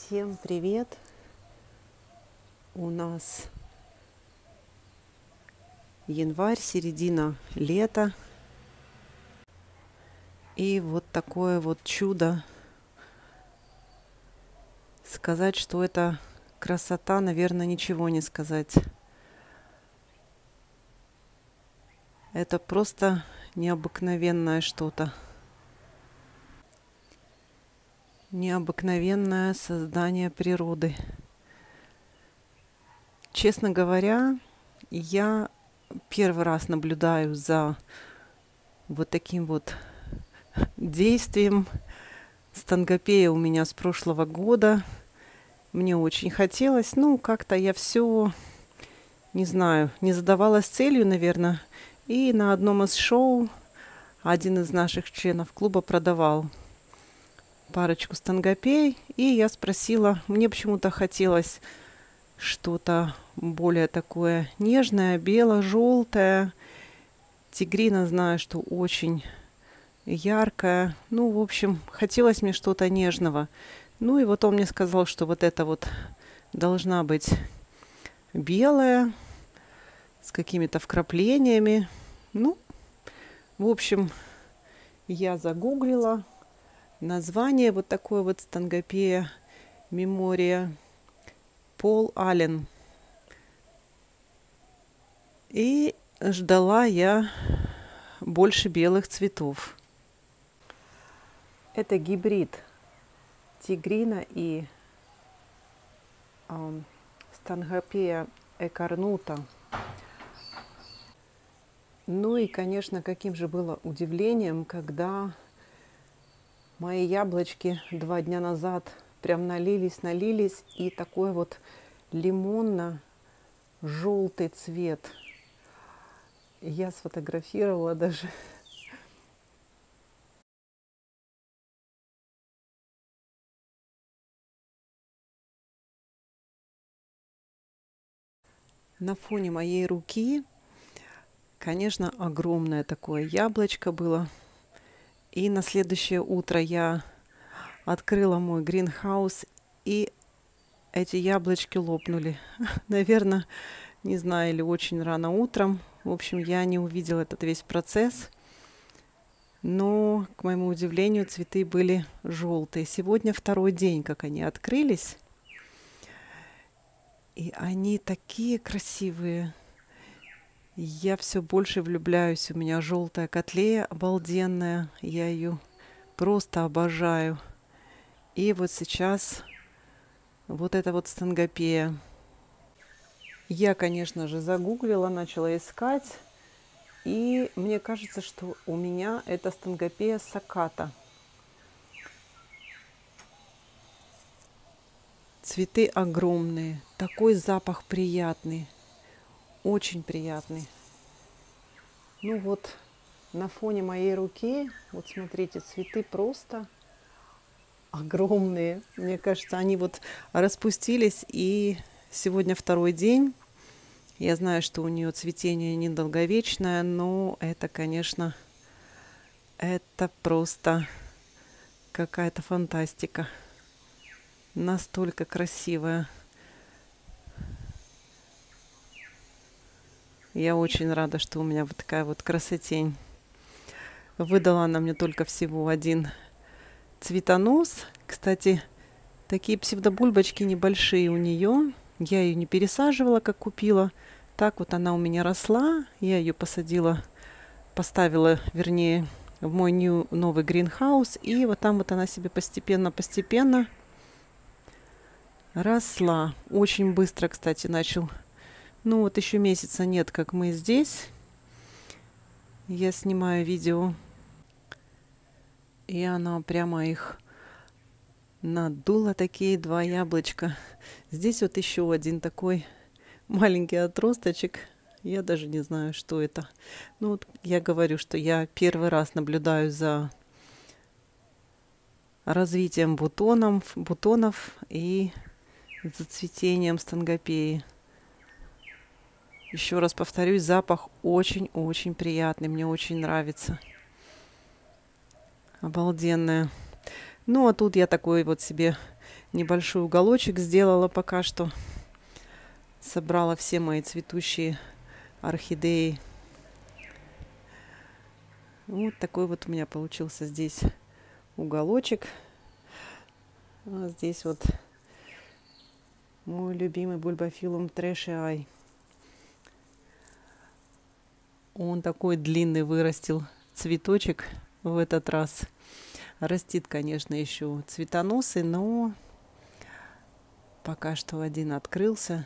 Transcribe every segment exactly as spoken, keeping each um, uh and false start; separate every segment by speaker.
Speaker 1: Всем привет! У нас январь, середина лета. И вот такое вот чудо. Сказать, что это красота, наверное, ничего не сказать. Это просто необыкновенное что-то. Необыкновенное создание природы. Честно говоря, я первый раз наблюдаю за вот таким вот действием. Стангопея у меня с прошлого года. Мне очень хотелось. Ну, как-то я все, не знаю, не задавалась целью, наверное. И на одном из шоу один из наших членов клуба продавал парочку стангопей. И я спросила, мне почему-то хотелось что-то более такое нежное, бело-желтое. Тигрина, знаю, что очень яркая. Ну, в общем, хотелось мне что-то нежного. Ну, и вот он мне сказал, что вот это вот должна быть белая, с какими-то вкраплениями. Ну, в общем, я загуглила название вот такой вот стангопея Мемория Пол Аллен. И ждала я больше белых цветов. Это гибрид тигрина и э, стангопея экорнута. Ну и, конечно, каким же было удивлением, когда мои яблочки два дня назад прям налились, налились, и такой вот лимонно-желтый цвет. Я сфотографировала даже. На фоне моей руки, конечно, огромное такое яблочко было. И на следующее утро я открыла мой гринхаус, и эти яблочки лопнули. Наверное, не знаю, или очень рано утром. В общем, я не увидела этот весь процесс. Но, к моему удивлению, цветы были желтые. Сегодня второй день, как они открылись. И они такие красивые. Я все больше влюбляюсь. У меня желтая котлея обалденная. Я ее просто обожаю. И вот сейчас вот эта вот стангопея. Я, конечно же, загуглила, начала искать. И мне кажется, что у меня это стангопея саката. Цветы огромные. Такой запах приятный. Очень приятный. Ну вот, на фоне моей руки, вот смотрите, цветы просто огромные. Мне кажется, они вот распустились, и сегодня второй день. Я знаю, что у нее цветение недолговечное, но это, конечно, это просто какая-то фантастика. Настолько красивая. Я очень рада, что у меня вот такая вот красотень. Выдала она мне только всего один цветонос. Кстати, такие псевдобульбочки небольшие у нее. Я ее не пересаживала, как купила. Так вот она у меня росла. Я ее посадила, поставила, вернее, в мой new, новый гринхаус. И вот там вот она себе постепенно-постепенно росла. Очень быстро, кстати, начал. Ну вот еще месяца нет, как мы здесь. Я снимаю видео. И она прямо их надула, такие два яблочка. Здесь вот еще один такой маленький отросточек. Я даже не знаю, что это. Ну вот я говорю, что я первый раз наблюдаю за развитием бутонов, бутонов и за цветением стангопеи. Еще раз повторюсь, запах очень-очень приятный. Мне очень нравится. Обалденная. Ну, а тут я такой вот себе небольшой уголочек сделала пока что. Собрала все мои цветущие орхидеи. Вот такой вот у меня получился здесь уголочек. А здесь вот мой любимый бульбофилум Трэшиай. Он такой длинный вырастил цветочек в этот раз. Растит, конечно, еще цветоносы, но пока что один открылся.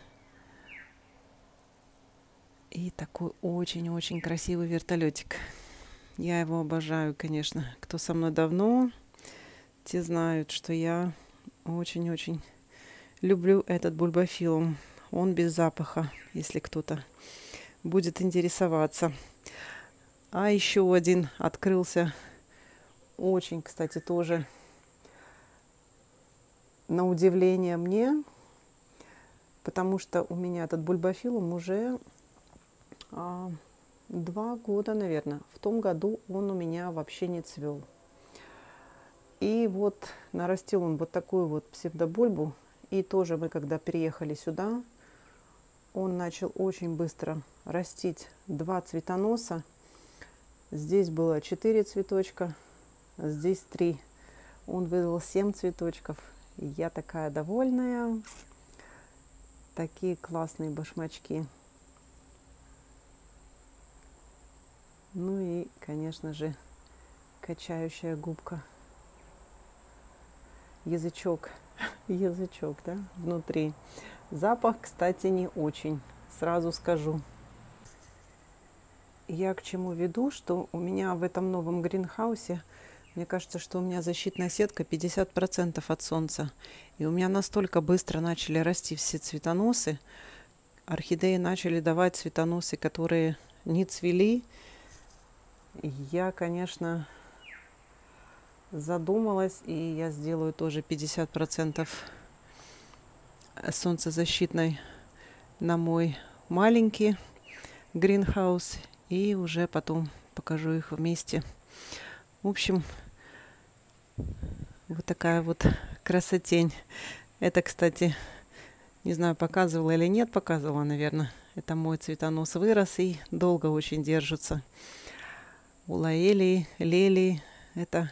Speaker 1: И такой очень-очень красивый вертолетик. Я его обожаю, конечно. Кто со мной давно, те знают, что я очень-очень люблю этот бульбофилум. Он без запаха, если кто-то будет интересоваться. А еще один открылся. Очень, кстати, тоже на удивление мне. Потому что у меня этот бульбофилум уже а, два года, наверное. В том году он у меня вообще не цвел. И вот нарастил он вот такую вот псевдобульбу. И тоже мы, когда приехали сюда, он начал очень быстро растить два цветоноса. Здесь было четыре цветочка, здесь три. Он выдал семь цветочков. И я такая довольная. Такие классные башмачки. Ну и, конечно же, качающая губка. Язычок. Язычок, да, внутри. Запах, кстати, не очень. Сразу скажу. Я к чему веду, что у меня в этом новом гринхаусе, мне кажется, что у меня защитная сетка пятьдесят процентов от солнца. И у меня настолько быстро начали расти все цветоносы. Орхидеи начали давать цветоносы, которые не цвели. Я, конечно, задумалась, и я сделаю тоже пятьдесят процентов солнцезащитной на мой маленький гринхаус. И уже потом покажу их вместе. В общем, вот такая вот красотень. Это, кстати, не знаю, показывала или нет, показывала, наверное. Это мой цветонос вырос и долго очень держится. У Лаэлии, Лелии, это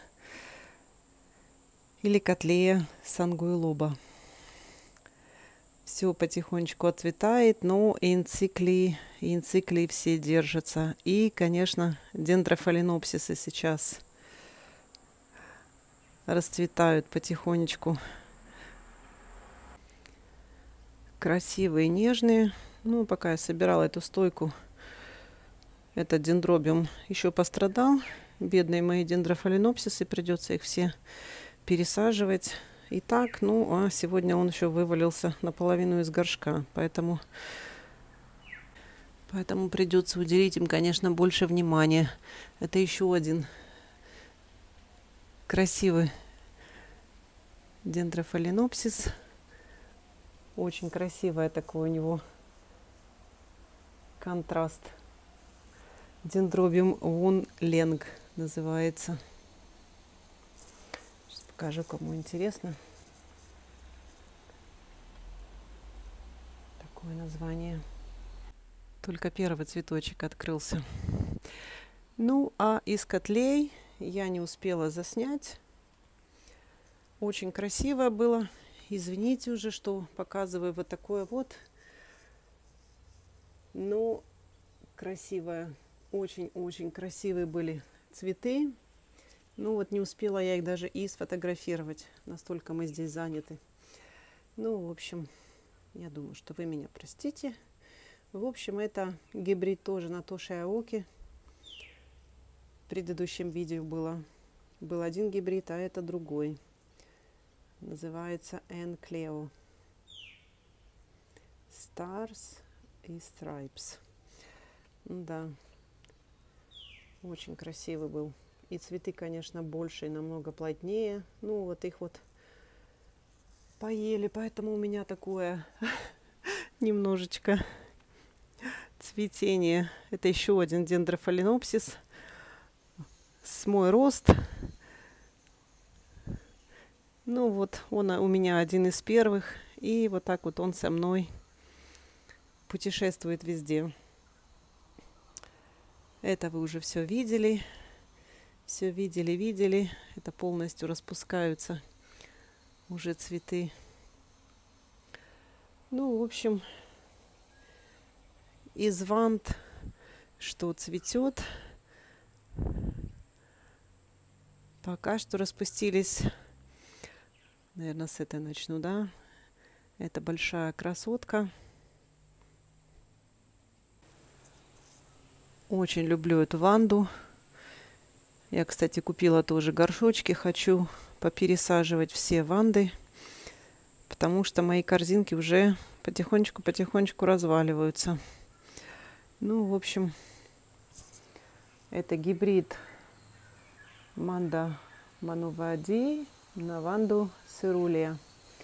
Speaker 1: или Котлея Сангуйлоба. Все потихонечку отцветает, но инциклии, инциклии все держатся. И, конечно, дендрофаленопсисы сейчас расцветают потихонечку. Красивые, нежные. Ну, пока я собирала эту стойку, этот дендробиум еще пострадал. Бедные мои дендрофаленопсисы, придется их все пересаживать. Итак, ну, а сегодня он еще вывалился наполовину из горшка, поэтому, поэтому придется уделить им, конечно, больше внимания. Это еще один красивый дендрофаленопсис. Очень красивое такое у него контраст. Дендробиум вон ленг называется. Покажу, кому интересно. Такое название. Только первый цветочек открылся. Ну, а из котлей я не успела заснять. Очень красиво было. Извините уже, что показываю вот такое вот. Но красивое. Очень-очень красивые были цветы. Ну вот не успела я их даже и сфотографировать. Настолько мы здесь заняты. Ну, в общем, я думаю, что вы меня простите. В общем, это гибрид тоже Натоши Аоки. В предыдущем видео было, был один гибрид, а это другой. Называется Эн Клео. Stars и Stripes. Да. Очень красивый был. И цветы, конечно, больше и намного плотнее. Ну, вот их вот поели, поэтому у меня такое немножечко цветение. Это еще один дендрофаленопсис с мой рост. Ну вот, он у меня один из первых. И вот так вот он со мной путешествует везде. Это вы уже все видели. Все видели, видели. Это полностью распускаются уже цветы. Ну, в общем, из вант, что цветет, пока что распустились. Наверное, с этой начну, да? Это большая красотка. Очень люблю эту ванду. Я, кстати, купила тоже горшочки. Хочу попересаживать все ванды, потому что мои корзинки уже потихонечку-потихонечку разваливаются. Ну, в общем, это гибрид Манда Манувади на ванду Цирулия.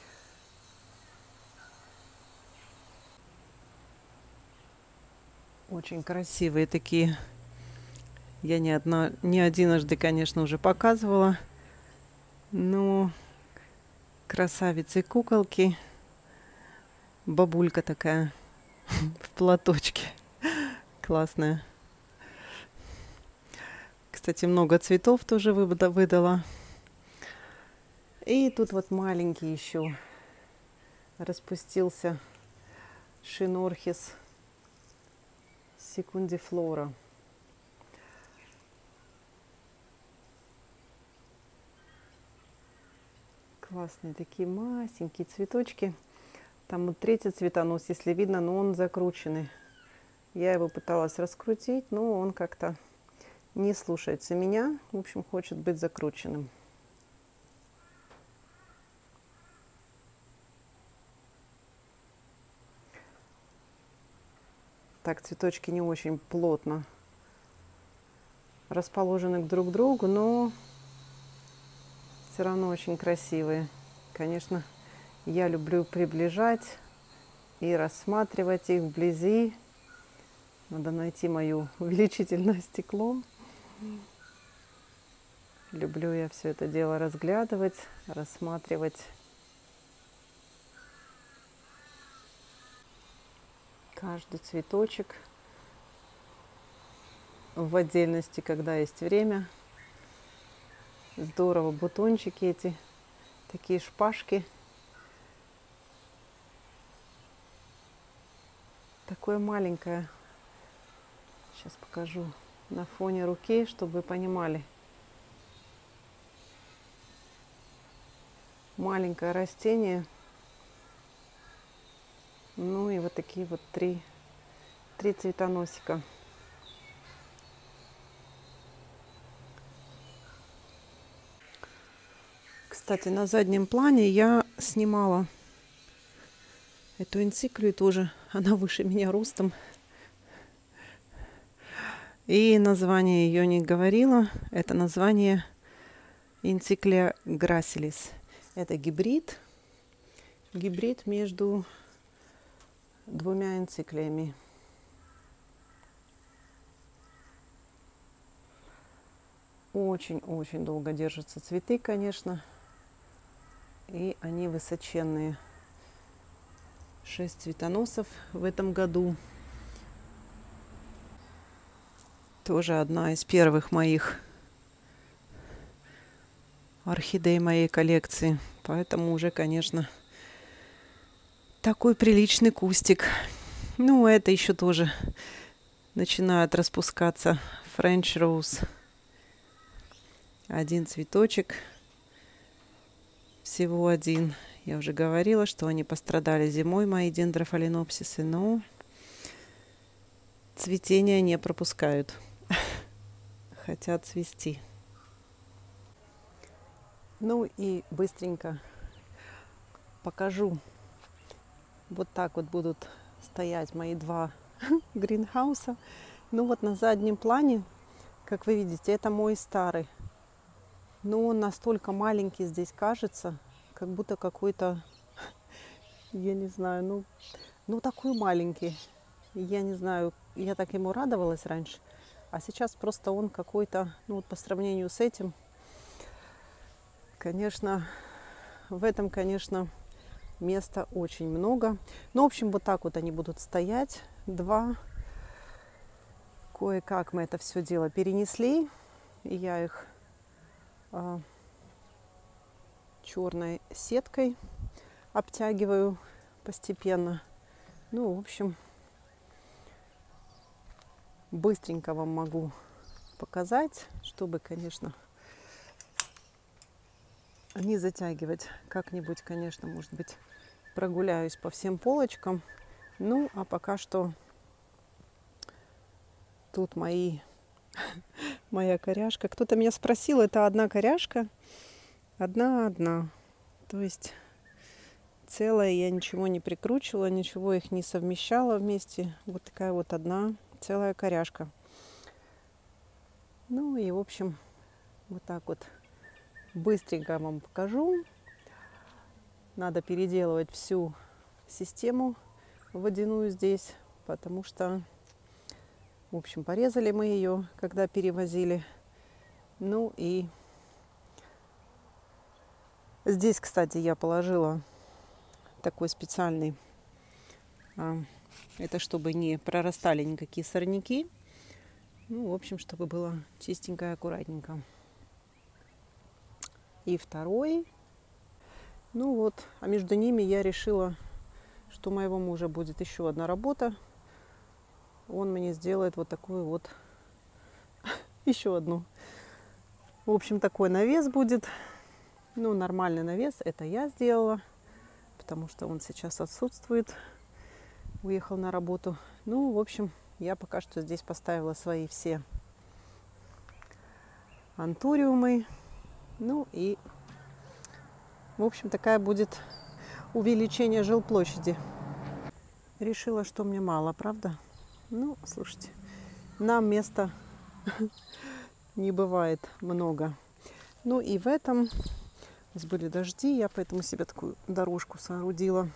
Speaker 1: Очень красивые такие. Я не, одна, не одиножды, конечно, уже показывала. Но красавицы куколки. Бабулька такая в платочке. Классная. Кстати, много цветов тоже выдала. И тут вот маленький еще распустился Шинорхис секундифлора. Классные такие масенькие цветочки. Там вот третий цветонос, если видно, но он закрученный. Я его пыталась раскрутить, но он как-то не слушается меня. В общем, хочет быть закрученным. Так, цветочки не очень плотно расположены друг к другу, но все равно очень красивые. Конечно, я люблю приближать и рассматривать их вблизи. Надо найти мое увеличительное стекло. Люблю я все это дело разглядывать, рассматривать. Каждый цветочек в отдельности, когда есть время. Здорово, бутончики эти, такие шпажки. Такое маленькое. Сейчас покажу на фоне руки, чтобы вы понимали. Маленькое растение. Ну и вот такие вот три, три цветоносика. Кстати, на заднем плане я снимала эту энциклию тоже. Она выше меня ростом. И название ее не говорила. Это название энциклия грасилис. Это гибрид. Гибрид между двумя энциклиями. Очень-очень долго держатся цветы, конечно. И они высоченные. Шесть цветоносов в этом году. Тоже одна из первых моих орхидей моей коллекции. Поэтому уже, конечно, такой приличный кустик. Ну, это еще тоже начинает распускаться French Rose. Один цветочек. Всего один. Я уже говорила, что они пострадали зимой, мои дендрофаленопсисы, но цветение не пропускают. Хотят цвести. Ну и быстренько покажу. Вот так вот будут стоять мои два гринхауса. Ну вот на заднем плане, как вы видите, это мой старый. Но он настолько маленький здесь кажется, как будто какой-то, я не знаю, ну, ну такой маленький. Я не знаю, я так ему радовалась раньше. А сейчас просто он какой-то, ну вот по сравнению с этим, конечно, в этом, конечно, места очень много. Ну, в общем, вот так вот они будут стоять. Два. Кое-как мы это все дело перенесли. И я их а, черной сеткой обтягиваю постепенно. Ну, в общем, быстренько вам могу показать, чтобы, конечно, не затягивать. Как-нибудь, конечно, может быть, прогуляюсь по всем полочкам. Ну, а пока что тут мои, моя коряшка. Кто-то меня спросил, это одна коряшка? Одна-одна. То есть целая, я ничего не прикручивала, ничего их не совмещала вместе. Вот такая вот одна целая коряшка. Ну и, в общем, вот так вот быстренько вам покажу. Надо переделывать всю систему водяную здесь, потому что, в общем, порезали мы ее, когда перевозили. Ну и здесь, кстати, я положила такой специальный, а, это чтобы не прорастали никакие сорняки. Ну, в общем, чтобы было чистенько и аккуратненько. И второй. Ну вот, а между ними я решила, что у моего мужа будет еще одна работа. Он мне сделает вот такую вот, еще одну. В общем, такой навес будет. Ну, нормальный навес. Это я сделала, потому что он сейчас отсутствует. Уехал на работу. Ну, в общем, я пока что здесь поставила свои все антуриумы. Ну и, в общем, такая будет увеличение жилплощади. Решила, что мне мало, правда? Ну, слушайте, нам места не бывает много. Ну и в этом у нас были дожди, я поэтому себе такую дорожку соорудила.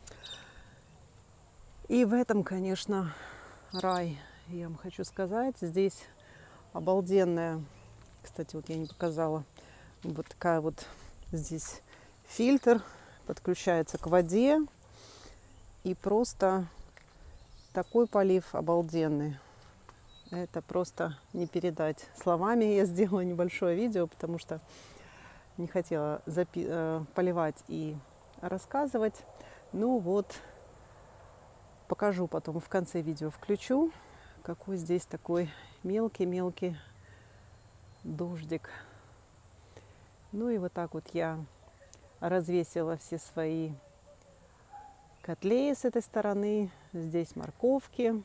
Speaker 1: И в этом, конечно, рай, я вам хочу сказать. Здесь обалденная, кстати, вот я не показала, вот такая вот здесь фильтр, подключается к воде. И просто такой полив обалденный. Это просто не передать словами. Я сделала небольшое видео, потому что не хотела запи- поливать и рассказывать. Ну вот, покажу потом в конце видео, включу, какой здесь такой мелкий-мелкий дождик. Ну и вот так вот я развесила все свои котлеи с этой стороны. Здесь морковки.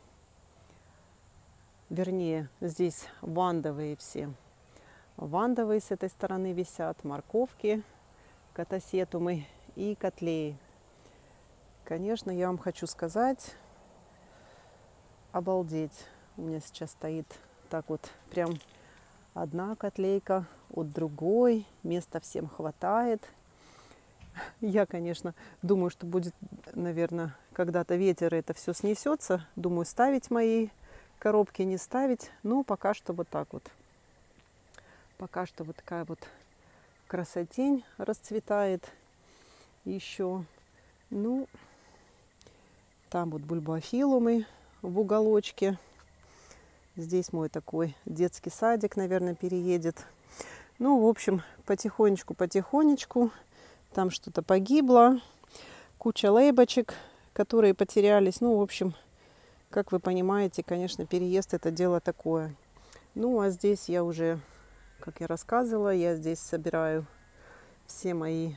Speaker 1: Вернее, здесь вандовые все. Вандовые с этой стороны висят, морковки, катасетумы и котлеи. Конечно, я вам хочу сказать, обалдеть. У меня сейчас стоит так вот прям одна котлейка от другой. Места всем хватает. Я, конечно, думаю, что будет, наверное, когда-то ветер, и это все снесется. Думаю, ставить мои коробки, не ставить. Но пока что вот так вот. Пока что вот такая вот красотень расцветает еще. Ну, там вот бульбофилумы в уголочке. Здесь мой такой детский садик, наверное, переедет. Ну, в общем, потихонечку-потихонечку. Там что-то погибло. Куча лейбочек, которые потерялись. Ну, в общем, как вы понимаете, конечно, переезд это дело такое. Ну, а здесь я уже, как я рассказывала, я здесь собираю все мои...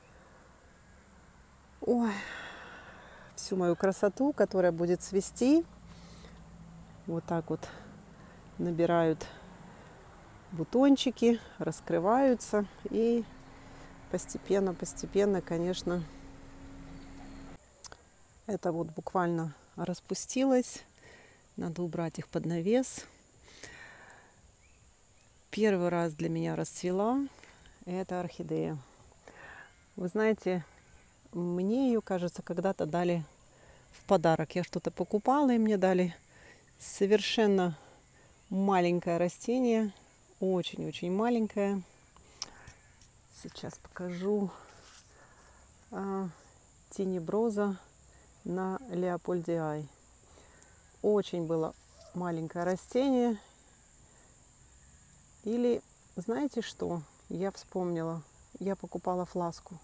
Speaker 1: Ой, всю мою красоту, которая будет цвести. Вот так вот набирают бутончики, раскрываются. И постепенно-постепенно, конечно, это вот буквально распустилось. Надо убрать их под навес. Первый раз для меня расцвела эта орхидея. Вы знаете, мне ее, кажется, когда-то дали в подарок. Я что-то покупала, и мне дали совершенно маленькое растение. Очень-очень маленькое. Сейчас покажу. а, тенеброза на Леопольдиай. Очень было маленькое растение. Или, знаете что, я вспомнила, я покупала фласку.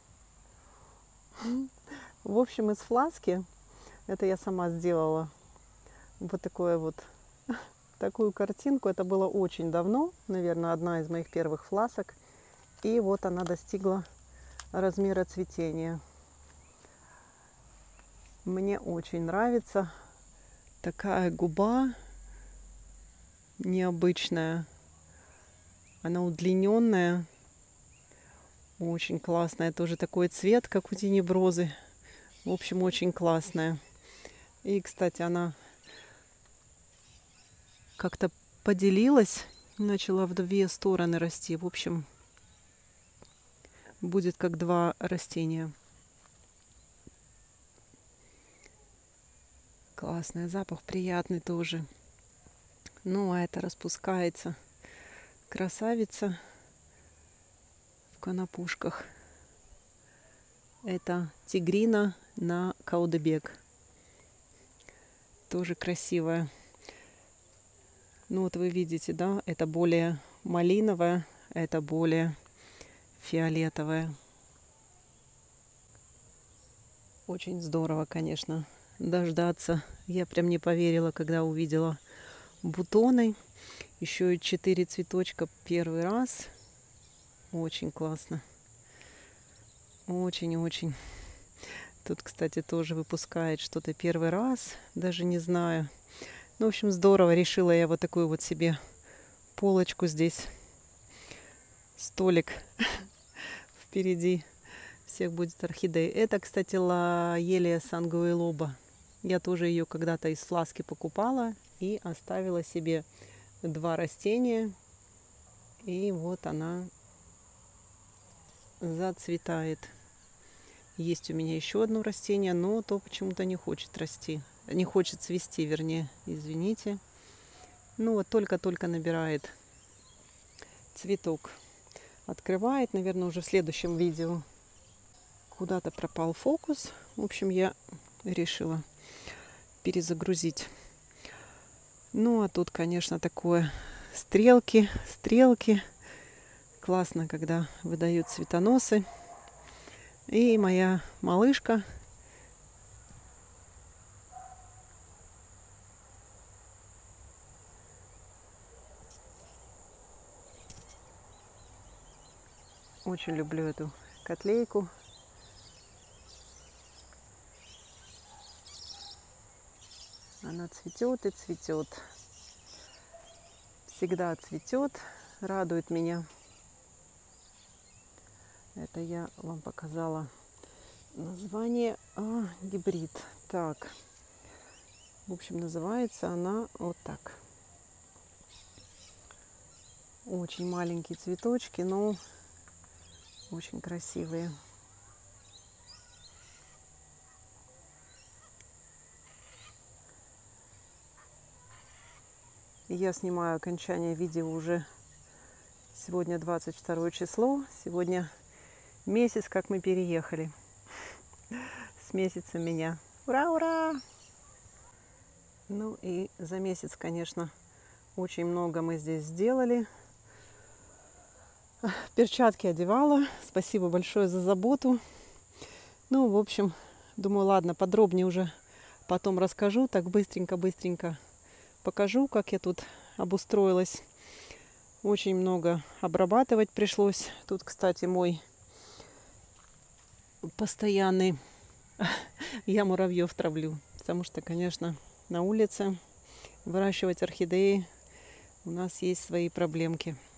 Speaker 1: В общем, из фласки, это я сама сделала, вот такое вот, такую картинку. Это было очень давно, наверное, одна из моих первых фласок. И вот она достигла размера цветения. Мне очень нравится такая губа необычная. Она удлиненная, очень классная. Тоже такой цвет, как у тенеброзы. В общем, очень классная. И, кстати, она как-то поделилась, начала в две стороны расти. В общем, будет как два растения. Классный запах, приятный тоже. Ну, а это распускается. Красавица в конопушках. Это тигрина на Каудебек. Тоже красивая. Ну вот вы видите, да, это более малиновая, это более фиолетовая. Очень здорово, конечно, дождаться. Я прям не поверила, когда увидела бутоны. Еще и четыре цветочка первый раз. Очень классно. Очень-очень. Тут, кстати, тоже выпускает что-то первый раз. Даже не знаю. Ну, в общем, здорово. Решила я вот такую вот себе полочку здесь. Столик впереди. Всех будет орхидей. Это, кстати, Лоелия Сангуэлоба. Я тоже ее когда-то из фласки покупала и оставила себе два растения. И вот она зацветает. Есть у меня еще одно растение, но то почему-то не хочет расти. Не хочет цвести, вернее, извините. Ну вот только-только набирает цветок. Открывает, наверное, уже в следующем видео. Куда-то пропал фокус. В общем, я решила перезагрузить. Ну, а тут, конечно, такое стрелки, стрелки. Классно, когда выдают цветоносы. И моя малышка очень люблю эту котлейку. Она цветет и цветет. Всегда цветет, радует меня. Это я вам показала название. А, гибрид. Так. В общем, называется она вот так. Очень маленькие цветочки, но очень красивые. Я снимаю окончание видео уже сегодня двадцать второе число. Сегодня месяц, как мы переехали. С месяца меня. Ура, ура! Ну и за месяц, конечно, очень много мы здесь сделали. Перчатки одевала. Спасибо большое за заботу. Ну, в общем, думаю, ладно, подробнее уже потом расскажу. Так быстренько-быстренько покажу, как я тут обустроилась. Очень много обрабатывать пришлось. Тут, кстати, мой постоянный... Я муравьев травлю. Потому что, конечно, на улице выращивать орхидеи у нас есть свои проблемки.